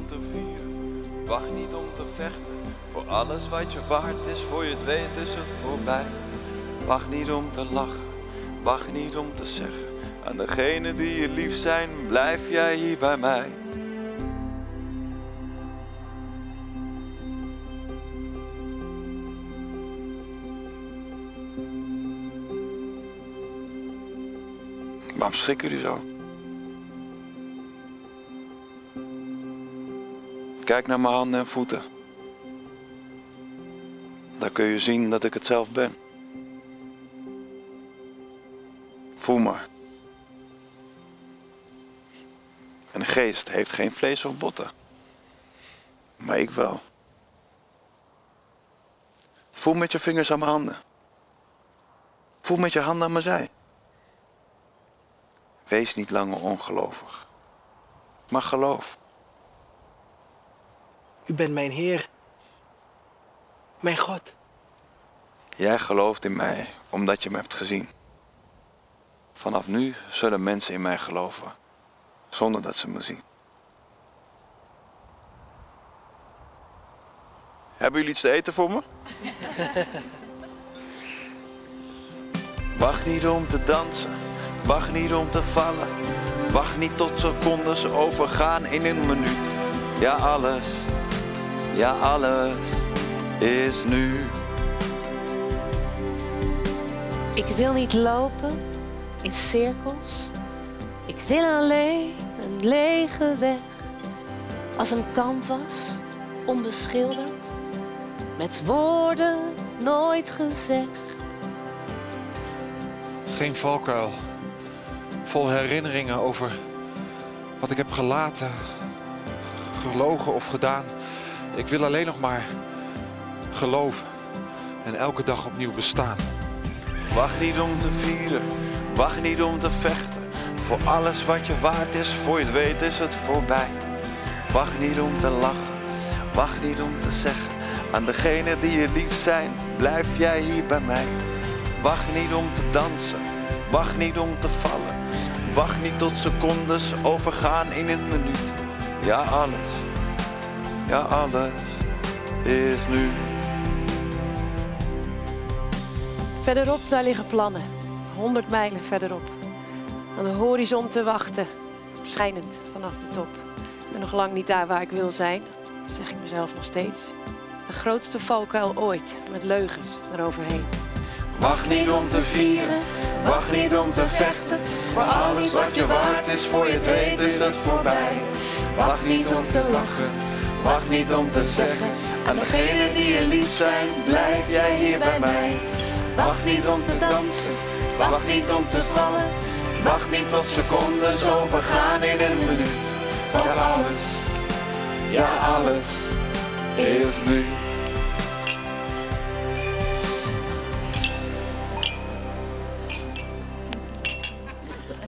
om te vieren, wacht niet om te vechten. Voor alles wat je waard is, voor je het weet is het voorbij. Wacht niet om te lachen, wacht niet om te zeggen. Aan degene die je lief zijn, blijf jij hier bij mij. Waarom schrikken jullie zo? Kijk naar mijn handen en voeten. Daar kun je zien dat ik het zelf ben. Voel maar. Een geest heeft geen vlees of botten. Maar ik wel. Voel met je vingers aan mijn handen. Voel met je handen aan mijn zij. Wees niet langer ongelovig. Maar geloof. U bent mijn Heer. Mijn God. Jij gelooft in mij omdat je me hebt gezien. Vanaf nu zullen mensen in mij geloven. Zonder dat ze me zien. Hebben jullie iets te eten voor me? Wacht niet om te dansen. Wacht niet om te vallen. Wacht niet tot secondes overgaan in een minuut. Ja alles is nu. Ik wil niet lopen in cirkels. Ik wil alleen een lege weg. Als een canvas, onbeschilderd. Met woorden nooit gezegd. Geen valkuil. Vol herinneringen over wat ik heb gelaten, gelogen of gedaan. Ik wil alleen nog maar geloven en elke dag opnieuw bestaan. Wacht niet om te vieren, wacht niet om te vechten. Voor alles wat je waard is, voor je het weet is het voorbij. Wacht niet om te lachen, wacht niet om te zeggen. Aan degene die je lief zijn, blijf jij hier bij mij. Wacht niet om te dansen, wacht niet om te vallen. Wacht niet tot secondes overgaan in een minuut. Ja alles is nu. Verderop, daar liggen plannen. 100 mijlen verderop. Aan de horizon te wachten. Schijnend vanaf de top. Ik ben nog lang niet daar waar ik wil zijn. Dat zeg ik mezelf nog steeds. De grootste valkuil ooit. Met leugens eroverheen. Wacht niet om te vieren, wacht niet om te vechten. Voor alles wat je waard is, voor je het weet is het voorbij. Wacht niet om te lachen, wacht niet om te zeggen. Aan degenen die je lief zijn, blijf jij hier bij mij. Wacht niet om te dansen, wacht niet om te vallen. Wacht niet tot secondes overgaan in een minuut. Want alles is nu.